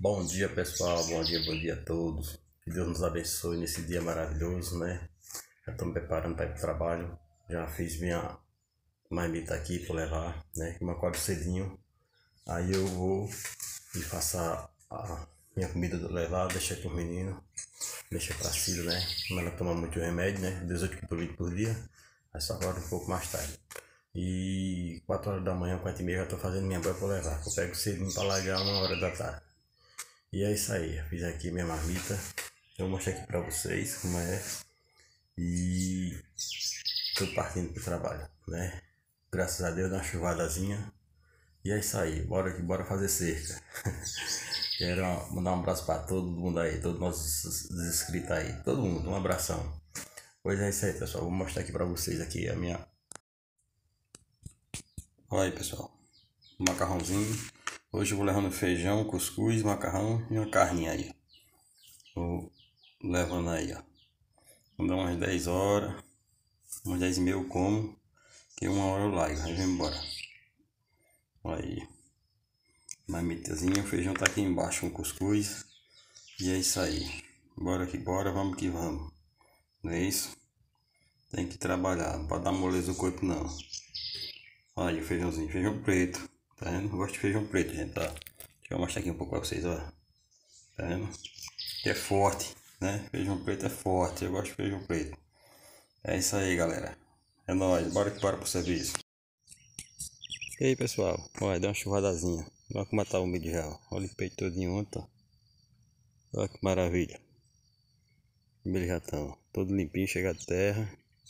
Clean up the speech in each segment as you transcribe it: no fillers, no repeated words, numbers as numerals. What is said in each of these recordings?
Bom dia, pessoal, bom dia a todos. Que Deus nos abençoe nesse dia maravilhoso, né? Já estou me preparando para ir para o trabalho. Já fiz minha marmita aqui para levar, né? Eu acordo cedinho. Aí eu vou e faço a minha comida do levar, deixar com os meninos. Deixa para Cida, né? Como ela toma muito remédio, né? 18 comprimidos por dia. Aí só acordo um pouco mais tarde. E 4 horas da manhã, 4 e meia, já tô fazendo minha banha para levar. Eu pego cedinho para largar 1 hora da tarde. E é isso aí, eu fiz aqui minha marmita. Eu vou mostrar aqui pra vocês como é. E tô partindo pro trabalho, né? Graças a Deus, dá uma chuvadazinha. E é isso aí, bora fazer cerca. Quero mandar um abraço pra todo mundo aí, todos os nossos inscritos aí, todo mundo, um abração. Pois é isso aí, pessoal, vou mostrar aqui pra vocês aqui a minha... Olha aí, pessoal, macarrãozinho. Hoje eu vou levando feijão, cuscuz, macarrão e uma carninha aí. Vou levando aí, ó. Vou dar umas 10 horas, umas 10 e meia eu como, que 1 hora eu largo, aí vem embora. Aí, marmitazinha, o feijão tá aqui embaixo com cuscuz. E é isso aí. Bora que bora, vamos que vamos. Não é isso? Tem que trabalhar, não pode dar moleza do corpo não. Olha aí o feijãozinho, feijão preto. Tá vendo? Eu gosto de feijão preto, gente, tá? Deixa eu mostrar aqui um pouco pra vocês, ó. Tá vendo? Que é forte, né? Feijão preto é forte, eu gosto de feijão preto. É isso aí, galera. É nóis, bora que bora pro serviço. E aí, pessoal, olha, deu uma chuvadazinha. Olha como tá o milho já, ó. Olha o peito todinho ontem, ó. Olha que maravilha. O milho já tá, ó, todo limpinho, chega a terra.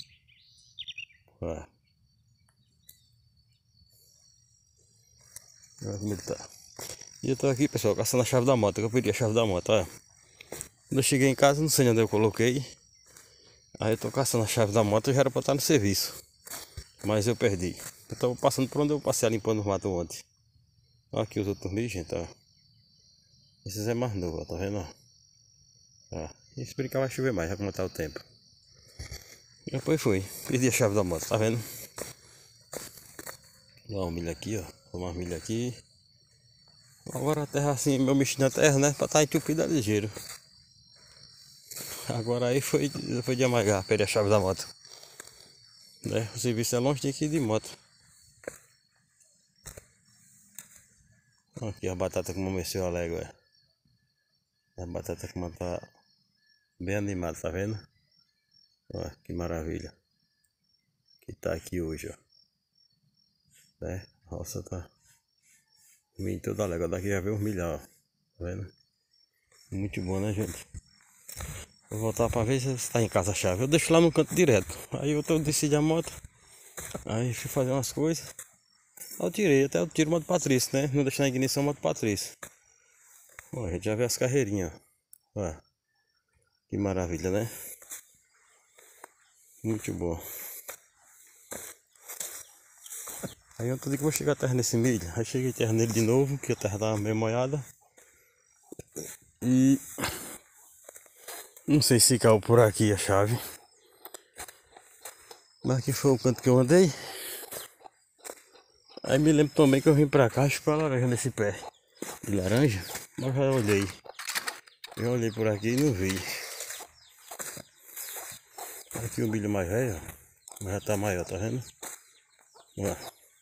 Olha. Olha como ele tá. E eu tô aqui, pessoal, caçando a chave da moto, que eu perdi a chave da moto, olha. Quando eu cheguei em casa, não sei onde eu coloquei. Aí eu tô caçando a chave da moto, já era pra estar no serviço. Mas eu perdi. Eu tava passando por onde eu passei limpando o mato ontem. Olha aqui os outros milhos, gente, ó. Esses é mais novo, ó, tá vendo? Ó. E se brincar vai chover mais, já como tá o tempo. E depois fui, perdi a chave da moto, tá vendo? Ó, um milho aqui, ó. Uma milho aqui. Agora a terra assim, meu mexi na terra, né? Pra tá entupida ligeiro. Agora aí foi de amargar, perdi a chave da moto. Né? O serviço é longe, tem que ir de moto. Aqui a batata como amanheceu alegre, ó. A batata como tá bem animada, tá vendo? Olha que maravilha. Que tá aqui hoje, ó. Né? A roça tá milho toda alegre. Daqui já veio os milhão, ó. Tá vendo? Muito bom, né, gente? Vou voltar pra ver se tá em casa a chave. Eu deixo lá no canto direto. Aí eu desci a moto. Aí fui fazer umas coisas. Aí eu tirei, até eu tiro o modo Patrício, né? Não deixo na ignição o modo Patrício. Ó, a gente já vê as carreirinhas, ó. Ó. Que maravilha, né? Muito bom. Aí eu tô que vou chegar a terra nesse milho. Aí cheguei a terra nele de novo, que a terra tava meio molhada. E não sei se caiu por aqui a chave. Mas aqui foi o canto que eu andei. Aí me lembro também que eu vim pra cá, chupar laranja nesse pé de laranja. Mas já olhei. Já olhei por aqui e não vi. Aqui o milho mais velho, mas já tá maior, tá vendo? Ó.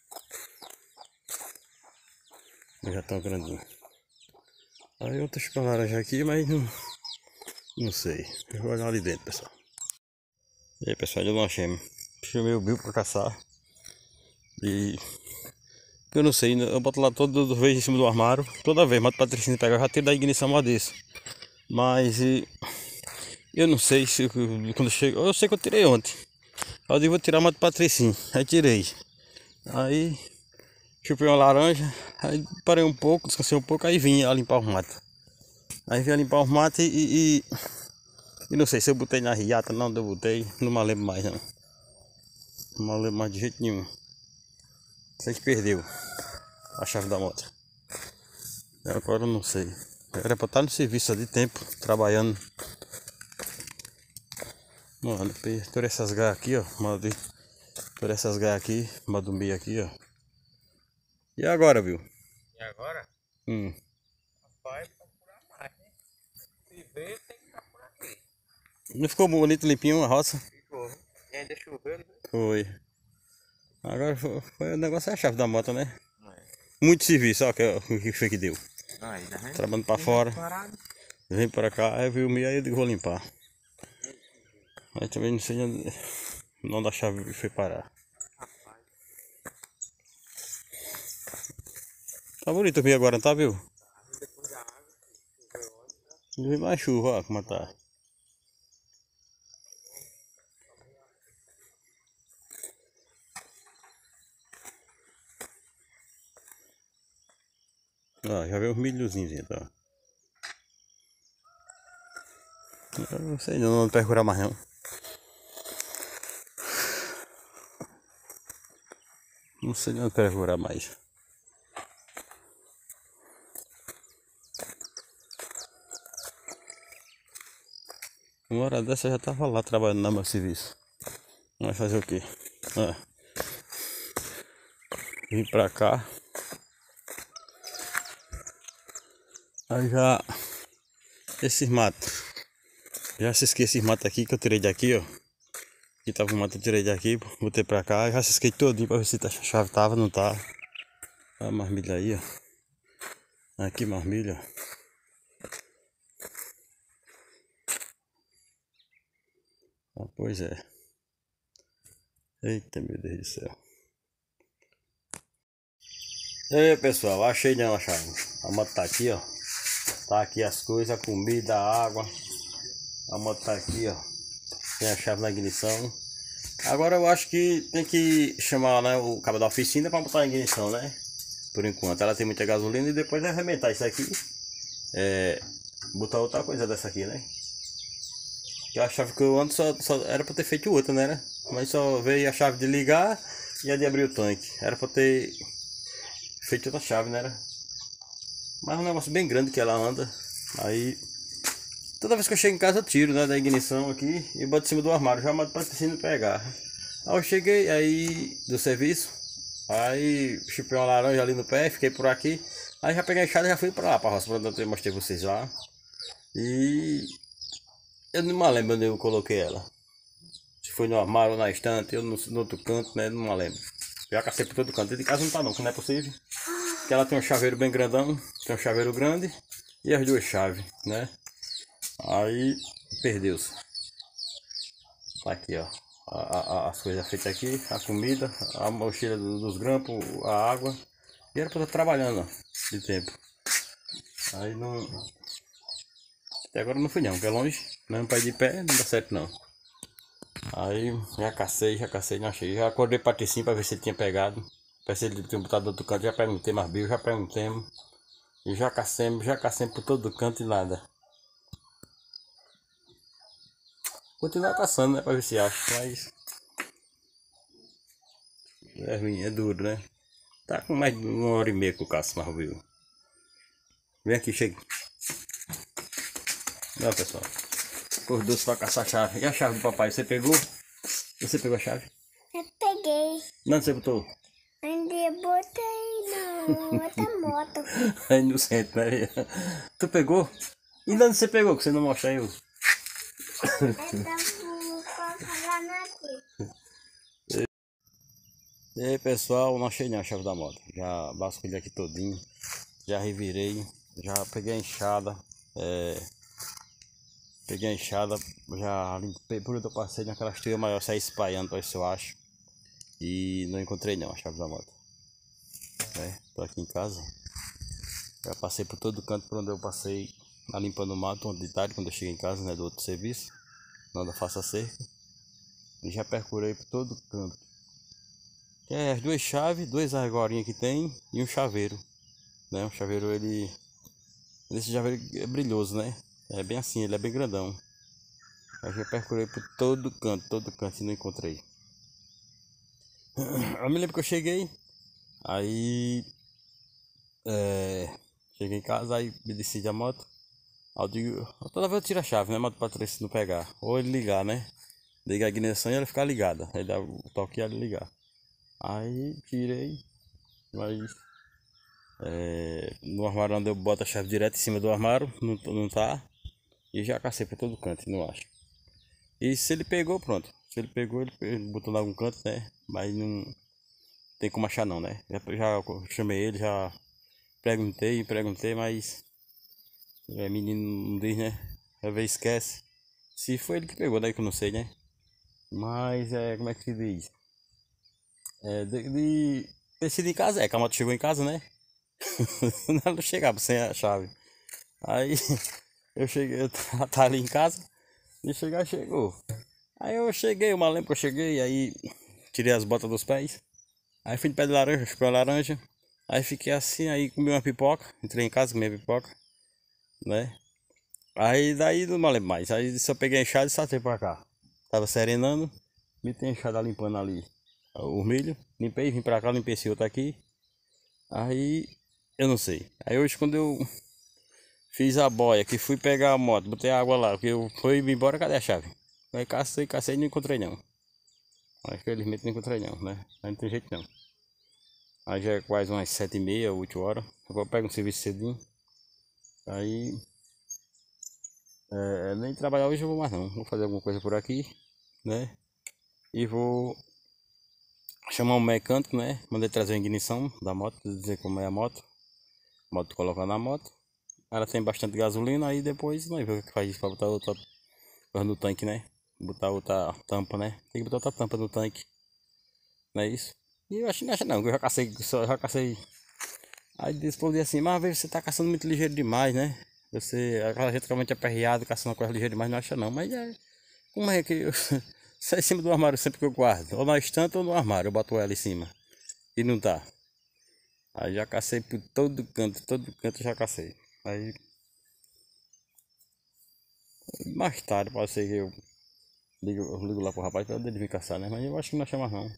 Já tão grandinho. Aí eu tô chupando laranja aqui, mas não sei. Eu vou olhar ali dentro, pessoal. E aí, pessoal, eu não achei. Chamei o Bill pra caçar. E eu não sei, eu boto lá toda vez em cima do armário. Toda vez, mas o Patricínio pega, eu já tiro da ignição uma desse. Mas eu não sei se quando chega. Eu sei que eu tirei ontem. Aí eu digo, vou tirar uma do Patricínio. Aí tirei. Aí chupei uma laranja. Aí parei um pouco, descansei um pouco, aí vim a limpar os matos. Aí vim a limpar os matos e não sei se eu botei na riata, não, eu botei. Não me lembro mais não. Não me lembro mais de jeito nenhum. Sei que perdeu a chave da moto. Agora eu não sei. Era pra estar no serviço há de tempo, trabalhando. Mano, por essas gaias aqui, ó. Por essas gaias aqui, madumbi aqui, ó. E agora, viu? E agora? Hum. Rapaz, tá por chover, tem que estar por aqui. Não ficou bonito, limpinho a roça? Ficou. E ainda choveu, né? Foi. Agora o negócio é a chave da moto, né? Não é. Muito serviço, ó, o que foi que deu. Não, ainda vem. Trabalhando pra fora. Parado. Vem pra cá, aí viu o meio, aí eu digo, vou limpar. Aí também não sei onde a chave foi parar. Rapaz. Tá bonito o meio agora, não tá, viu? Depois da água, choveu ontem, né? Não vem mais chuva, ó, como tá. Ó, já veio os milhozinhos, então. Eu não sei não percurar mais não. Não sei onde percurar mais. Uma hora dessa eu já tava lá trabalhando no meu serviço. Vai fazer o quê? Ó. Vim pra cá. Aí já. Esses matos. Já se esqueci esses matos aqui que eu tirei daqui, ó. Aqui tava um mato, eu tirei daqui, botei pra cá. Já se esquei todinho pra ver se a chave tava, não tá. A marmilha aí, ó. Aqui marmilha. Ah, pois é. Eita, meu Deus do céu. E aí, pessoal, achei não a chave. A moto tá aqui, ó. Tá aqui as coisas, a comida, a água. A moto tá aqui, ó. Tem a chave na ignição. Agora eu acho que tem que chamar, né, o cabo da oficina pra botar a ignição, né? Por enquanto. Ela tem muita gasolina e depois arrebentar isso aqui. Botar outra coisa dessa aqui, né? Que a chave que eu ando só era pra ter feito outra, né? Mas só veio a chave de ligar e a de abrir o tanque. Era pra ter feito outra chave, né? Mas é um negócio bem grande que ela anda. Aí toda vez que eu chego em casa eu tiro, né, da ignição aqui e boto em cima do armário, já mando pra piscina pegar. Aí eu cheguei aí do serviço, aí chupei uma laranja ali no pé, fiquei por aqui. Aí já peguei a enxada e já fui pra lá, pra roça, pra onde eu mostrei vocês lá. E eu não me lembro onde eu coloquei ela. Se foi no armário ou na estante, ou no outro canto, né, não me lembro. Já cacei por todo canto, dentro de casa não tá não, que não é possível. Porque ela tem um chaveiro bem grandão, tem um chaveiro grande e as duas chaves, né? Aí perdeu-se. Tá aqui, ó. As coisas feitas aqui, a comida, a mochila dos grampos, a água. E era pra estar trabalhando, ó, de tempo. Aí não. Até agora não fui não, porque é longe. Mesmo pra ir de pé não dá certo não. Aí já cacei, não achei. Já acordei pra Patricinho pra ver se ele tinha pegado. Pra se ele tinha botado do outro canto, já perguntei, mas viu, já perguntemos. E já cacemos por todo canto e nada. Continuar caçando, né, pra ver se acha, mas é ruim, é duro, né? Tá com mais de 1h30 que o caço, mas viu. Vem aqui, chega. Não, pessoal. Os doces pra caçar a chave. E a chave do papai, você pegou? Você pegou a chave? Eu peguei. Não, você botou? Ainda botei na outra moto. É inocente, né? Tu pegou? E onde você pegou, que você não mostra aí? Eu tava falando aqui. E aí, pessoal, não achei nem a chave da moto. Já vasculhei aqui todinho. Já revirei. Já peguei a enxada. Peguei a enxada. Já limpei. Por onde eu passei naquelas trilhas maior, saí espalhando pra ver se eu acho. E não encontrei não a chave da moto. Tô aqui em casa. Já passei por todo canto por onde eu passei. Limpando o mato ontem de tarde, quando eu cheguei em casa, né, do outro serviço. Não da faça cerca. E já percurei por todo canto. As duas chaves, duas argolinhas que tem e um chaveiro, né? O chaveiro esse chaveiro é brilhoso, né? É bem assim, ele é bem grandão. Eu já percorri por todo canto e não encontrei. Eu me lembro que eu cheguei, aí cheguei em casa, aí me desci da moto. Aí eu digo, toda vez eu tiro a chave, né? Mas para não pegar, ou ele ligar, né? Ligar a ignição e ela ficar ligada, aí dá o toque e ela ligar. Aí tirei, mas no armário onde eu boto a chave direto em cima do armário, não tá. E já cacei por todo canto, não acho. E se ele pegou, pronto. Se ele pegou, ele botou em algum canto, né? Mas não tem como achar não, né? Já chamei ele, já perguntei, mas menino não diz, né? Às vezes esquece. Se foi ele que pegou, daí que eu não sei, né? Mas como é que se diz? De ter sido em casa, que a moto chegou em casa, né? Não chegava sem a chave. Aí eu cheguei, eu tava ali em casa, e chegar, chegou. Aí eu cheguei, eu mal lembro que eu cheguei, aí tirei as botas dos pés. Aí fui de pé de laranja, chupei a laranja. Aí fiquei assim, aí comi uma pipoca, entrei em casa, comi a pipoca, né? Aí daí não me lembro mais. Aí só peguei a enxada e saltei pra cá. Tava serenando, me tem a enxada limpando ali o milho. Limpei, vim pra cá, limpei esse outro aqui. Aí eu não sei. Aí hoje quando eu fiz a boia, que fui pegar a moto, botei a água lá, porque eu fui embora, cadê a chave? Aí cacei e não encontrei não. Mas felizmente não encontrei não, né? Aí não tem jeito não. Aí já é quase umas 7h30, 8 horas. Agora eu pego um serviço cedinho. Aí nem trabalhar hoje eu vou mais não. Vou fazer alguma coisa por aqui, né? E vou chamar um mecânico, né? Mandei trazer a ignição da moto, dizer como é a moto. A moto colocar na moto. Ela tem bastante gasolina, aí depois nós vemos o que faz para botar outra coisa no tanque, né? Botar outra tampa, né? Tem que botar outra tampa no tanque. Não é isso? E eu acho que não acha não, eu já cacei. Aí depois assim, mas às vezes você tá caçando muito ligeiro demais, né? Aquela gente realmente aperreada, caçando uma coisa ligeira demais, não acha não. Mas como é que eu sai em cima do armário sempre que eu guardo? Ou na estante ou no armário, eu boto ela em cima. E não tá. Aí já cacei por todo canto já cacei. Aí mais tarde pode ser que eu ligo lá pro rapaz pra ele vir caçar, né? Mas eu acho que não chama não.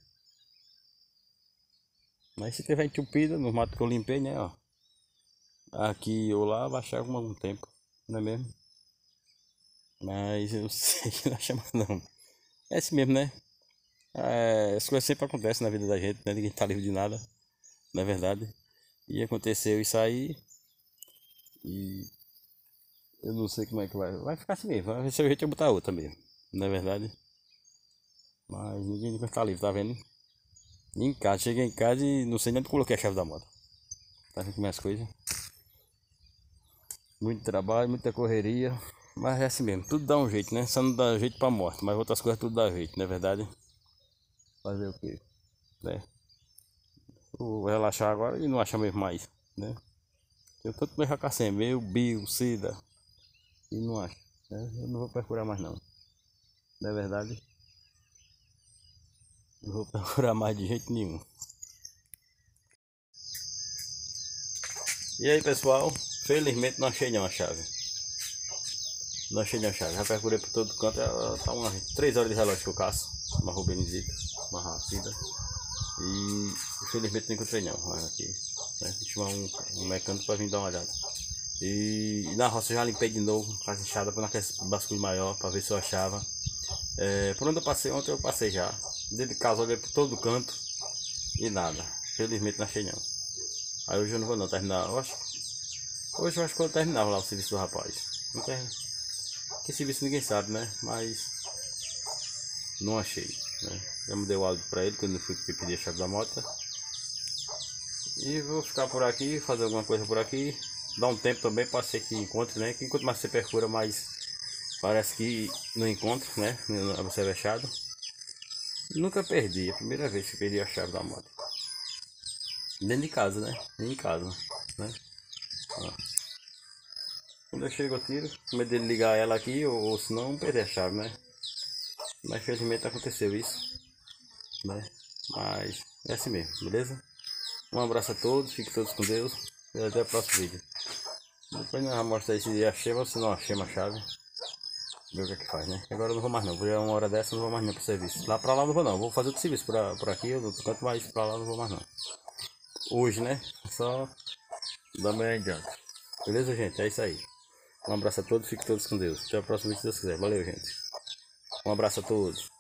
Mas se tiver entupido no mato que eu limpei, né, ó. Aqui ou lá vai achar algum tempo, não é mesmo? Mas eu sei que não chama não. É assim mesmo, né? As coisas sempre acontecem na vida da gente, né? Ninguém tá livre de nada, não é verdade? E aconteceu isso aí. E eu não sei como é que vai ficar assim mesmo. Vai ser o jeito de eu botar outra mesmo, não é verdade? Mas ninguém nunca tá livre, tá vendo? Em casa, cheguei em casa e não sei nem onde coloquei a chave da moto. Tá vendo como é as coisas? Muito trabalho, muita correria. Mas é assim mesmo, tudo dá um jeito, né? Só não dá jeito pra morte, mas outras coisas tudo dá jeito, não é verdade? Fazer o quê? Né? Vou relaxar agora e não achar mesmo mais, né? Eu tanto me jacaré, meu, bio, sida, e não acho, né? Eu não vou procurar mais não, não é verdade? Não vou procurar mais de jeito nenhum. E aí pessoal, felizmente não achei não a chave. Não achei não a chave, já procurei por todo canto, tá umas 3 horas de relógio que eu caço. Uma Rubenizita, uma Racida. E infelizmente não encontrei não, aqui, né? Vou chamar um mecânico para vir dar uma olhada. E na roça eu já limpei de novo, com as enxadas, para naquele basculho maior, para ver se eu achava. Por onde eu passei ontem, eu passei já. Dentro de casa, olhei por todo canto e nada. Felizmente não achei não. Aí hoje eu não vou não terminar. Hoje eu acho que eu terminava lá o serviço do rapaz. Não tem, que serviço ninguém sabe, né? Mas não achei, né? Já mudei o áudio para ele quando eu fui pedir a chave da moto. E vou ficar por aqui, fazer alguma coisa por aqui. Dar um tempo também, pode ser que encontre, né? Que enquanto mais você procura, mais parece que não encontra, né? Você é fechado. Nunca perdi, é a primeira vez que perdi a chave da moto. Dentro de casa, né? Em casa, né? Ó. Quando eu chego eu tiro, com medo dele ligar ela aqui, ou senão perder a chave, né? Mas felizmente aconteceu isso, né? Mas é assim mesmo, beleza? Um abraço a todos, fiquem todos com Deus e até o próximo vídeo. Depois nós vamos mostrar aí se achei ou se não achei uma chave. Ver o que é que faz, né? Agora eu não vou mais não, por uma hora dessa eu não vou mais não pro serviço. Lá pra lá não vou não, vou fazer outro serviço por aqui, eu não canto mais pra lá não vou mais não. Hoje, né? Só da manhã em diante. Beleza, gente? É isso aí. Um abraço a todos, fiquem todos com Deus. Até o próximo vídeo se Deus quiser. Valeu, gente. Um abraço a todos.